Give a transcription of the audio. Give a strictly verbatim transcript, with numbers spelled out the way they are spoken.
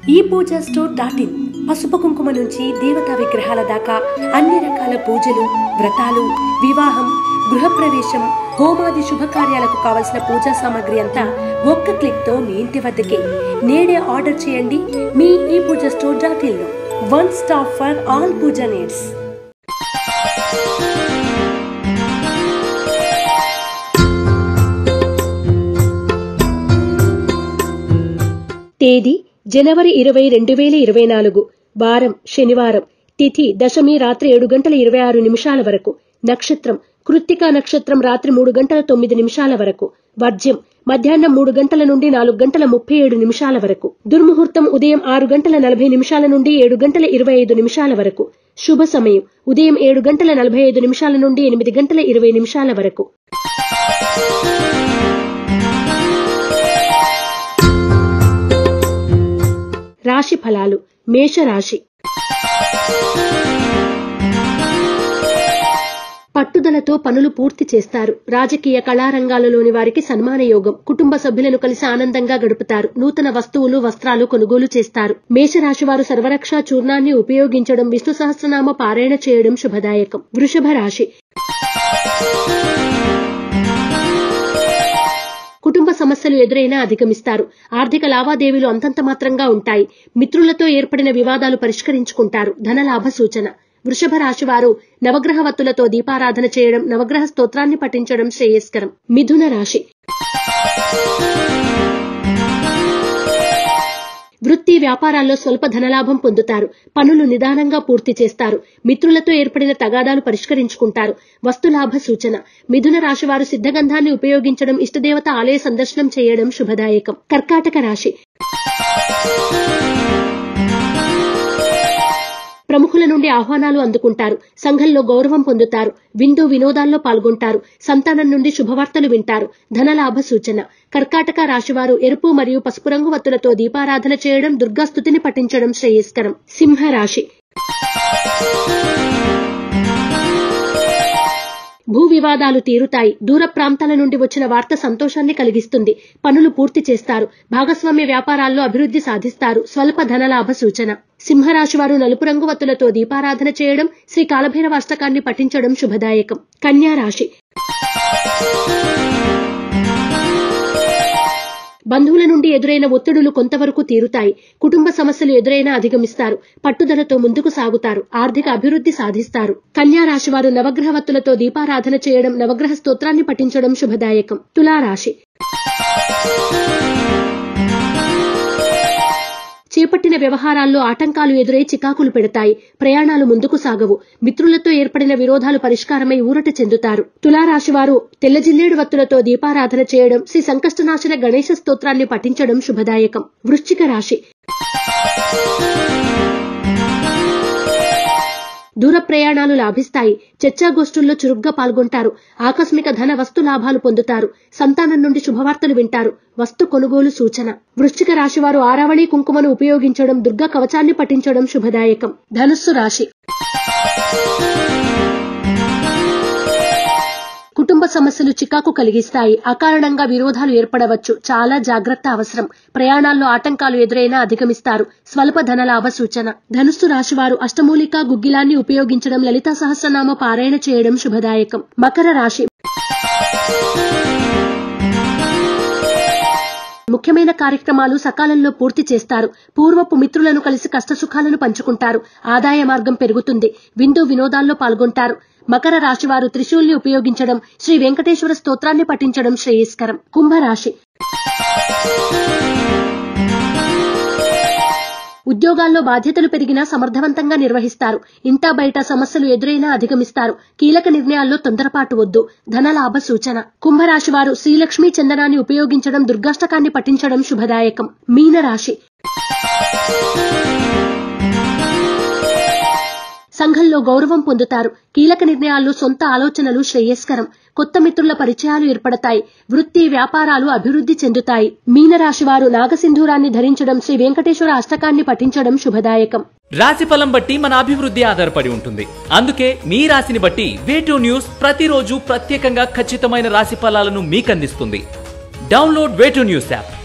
ఈ Pooja store dot in పసుపు కుంకుమ నుంచి దేవతా విగ్రహాల దాకా అన్ని రకాల పూజలు, వ్రతాలు, వివాహం, గృహప్రవేశం, హోమాది శుభకార్యాలకు కావలసిన పూజా సామాగ్రి అంతా ఒక్క క్లిక్ తో మీ ఇంటి వద్దకే. నేడే ఆర్డర్ చేయండి మీ ఈ పూజా స్టోర్ డాట్ ఇన్ లో. One stop for all pooja needs. తేదీ జనవరి ఇరవై రెండు వేల ఇరవై నాలుగు. వారం శనివారం. తిథి దశమి రాత్రి ఏడు గంటల ఇరవై ఆరు నిమిషాల వరకు. నక్షత్రం కృత్తికా నక్షత్రం రాత్రి మూడు గంటల తొమ్మిది నిమిషాల వరకు. వర్జ్యం మధ్యాహ్నం మూడు గంటల నుండి నాలుగు గంటల ముప్పై ఏడు నిమిషాల వరకు. దుర్ముహూర్తం ఉదయం ఆరు గంటల నలభై నిమిషాల నుండి ఏడు గంటల ఇరవై ఐదు నిమిషాల వరకు. శుభ సమయం ఉదయం ఏడు గంటల నలభై ఐదు నిమిషాల నుండి ఎనిమిది గంటల ఇరవై నిమిషాల వరకు. రాశి ఫలాలు. మేషరాశి. పట్టుదలతో పనులు పూర్తి చేస్తారు. రాజకీయ కళారంగాలలోని వారికి సన్మాన యోగం. కుటుంబ సభ్యులను కలిసి ఆనందంగా గడుపుతారు. నూతన వస్తువులు, వస్త్రాలు కొనుగోలు చేస్తారు. మేషరాశి వారు సర్వరక్షా చూర్ణాన్ని ఉపయోగించడం, విష్ణు సహస్రనామ పారాయణ చేయడం శుభదాయకం. వృషభ రాశి. కుటుంబ సమస్యలు ఎదురైనా అధిగమిస్తారు. ఆర్థిక లావాదేవీలు అంతంత మాత్రంగా ఉంటాయి. మిత్రులతో ఏర్పడిన వివాదాలు పరిష్కరించుకుంటారు. ధనలాభ సూచన. వృషభ రాశి వారు నవగ్రహ వత్తులతో దీపారాధన చేయడం, నవగ్రహ స్తోత్రాన్ని పఠించడం శ్రేయస్కరం. మిథున రాశి. వృత్తి వ్యాపారాల్లో స్వల్ప ధనలాభం పొందుతారు. పనులు నిదానంగా పూర్తి చేస్తారు. మిత్రులతో ఏర్పడిన తగాదాలు పరిష్కరించుకుంటారు. వస్తులాభ సూచన. మిథున రాశి వారు సిద్ధగంధాన్ని ఉపయోగించడం, ఇష్టదేవత ఆలయ సందర్శనం చేయడం శుభదాయకం. కర్కాటక రాశి. ప్రముఖుల నుండి ఆహ్వానాలు అందుకుంటారు. సంఘంలో గౌరవం పొందుతారు. విందు వినోదాల్లో పాల్గొంటారు. సంతానం నుండి శుభవార్తలు వింటారు. ధనలాభ సూచన. కర్కాటక రాశివారు ఎరుపు మరియు పసుపు రంగు వత్తులతో దీపారాధన చేయడం, దుర్గాస్తుతిని పఠించడం శ్రేయస్కరం. సింహరాశి. భూ వివాదాలు తీరుతాయి. దూర ప్రాంతాల నుండి వచ్చిన వార్త సంతోషాన్ని కలిగిస్తుంది. పనులు పూర్తి చేస్తారు. భాగస్వామ్య వ్యాపారాల్లో అభివృద్ధి సాధిస్తారు. స్వల్ప ధనలాభ సూచన. సింహరాశి వారు నలుపు రంగు వత్తులతో దీపారాధన చేయడం, శ్రీ కాలభైరవ అష్టకాన్ని పఠించడం శుభదాయకం. కన్యా రాశి. బంధువుల నుండి ఎదురైన ఒత్తిడులు కొంతవరకు తీరుతాయి. కుటుంబ సమస్యలు ఎదురైనా అధిగమిస్తారు. పట్టుదలతో ముందుకు సాగుతారు. ఆర్థిక అభివృద్ధి సాధిస్తారు. కన్యా రాశి వారు నవగ్రహ వత్తులతో దీపారాధన చేయడం, నవగ్రహ స్తోత్రాన్ని పఠించడం శుభదాయకం. తులారాశి. చేపట్టిన వ్యవహారాల్లో ఆటంకాలు ఎదురై చికాకులు పెడతాయి. ప్రయాణాలు ముందుకు సాగవు. మిత్రులతో ఏర్పడిన విరోధాలు పరిష్కారమై ఊరట చెందుతారు. తులారాశి వారు తెల్లజిల్లేడు వత్తులతో దీపారాధన చేయడం, శ్రీ సంకష్టనాశన గణేశ స్తోత్రాన్ని పఠించడం శుభదాయకం. వృశ్చిక రాశి. దూర ప్రయాణాలు లాభిస్తాయి. చర్చాగోష్ఠుల్లో చురుగ్గా పాల్గొంటారు. ఆకస్మిక ధన వస్తు లాభాలు పొందుతారు. సంతానం నుండి శుభవార్తలు వింటారు. వస్తు కొనుగోలు సూచన. వృశ్చిక రాశి వారు ఆరావళి కుంకుమను ఉపయోగించడం, దుర్గా కవచాన్ని పఠించడం శుభదాయకం. ధనుస్సు రాశి. కుటుంబ సమస్యలు చికాకు కలిగిస్తాయి. అకారణంగా విరోధాలు ఏర్పడవచ్చు. చాలా జాగ్రత్త అవసరం. ప్రయాణాల్లో ఆటంకాలు ఎదురైనా అధిగమిస్తారు. స్వల్ప ధనలాభ సూచన. ధనుస్సు రాశి వారు అష్టమూలికా గుగ్గిలాన్ని ఉపయోగించడం, లలితా సహస్రనామ పారాయణ చేయడం శుభదాయకం. మకర రాశి. ముఖ్యమైన కార్యక్రమాలు సకాలంలో పూర్తి చేస్తారు. పూర్వపు మిత్రులను కలిసి కష్టసుఖాలను పంచుకుంటారు. ఆదాయ మార్గం పెరుగుతుంది. విందు వినోదాల్లో పాల్గొంటారు. మకర రాశి వారు త్రిశూల్ని ఉపయోగించడం, శ్రీ వెంకటేశ్వర స్తోత్రాన్ని పఠించడం శ్రేయస్కరం. కుంభరాశి. ఉద్యోగాల్లో బాధ్యతలు పెరిగినా సమర్థవంతంగా నిర్వహిస్తారు. ఇంటా బయట సమస్యలు ఎదురైనా అధిగమిస్తారు. కీలక నిర్ణయాల్లో తొందరపాటు వద్దు. ధనలాభ సూచన. కుంభరాశి వారు శ్రీలక్ష్మీ చందనాన్ని ఉపయోగించడం, దుర్గాష్టకాన్ని పఠించడం శుభదాయకం. మీనరాశి. సంఘంలో గౌరవం పొందుతారు. కీలక నిర్ణయాల్లో సొంత ఆలోచనలు శ్రేయస్కరం. కొత్త మిత్రుల పరిచయాలు ఏర్పడతాయి. వృత్తి వ్యాపారాలు అభివృద్ధి చెందుతాయి. మీనరాశి వారు నాగసింధూరాన్ని ధరించడం, శ్రీ వెంకటేశ్వర అష్టకాన్ని పఠించడం శుభదాయకం. రాశి ఫలం బట్టి మన అభివృద్ధి ఆధారపడి ఉంటుంది. అందుకే మీ రాశిని బట్టి వేటూ న్యూస్ ప్రతిరోజు ప్రత్యేకంగా ఖచ్చితమైన రాశి ఫలాలను మీకు అందిస్తుంది. Download Way2News app.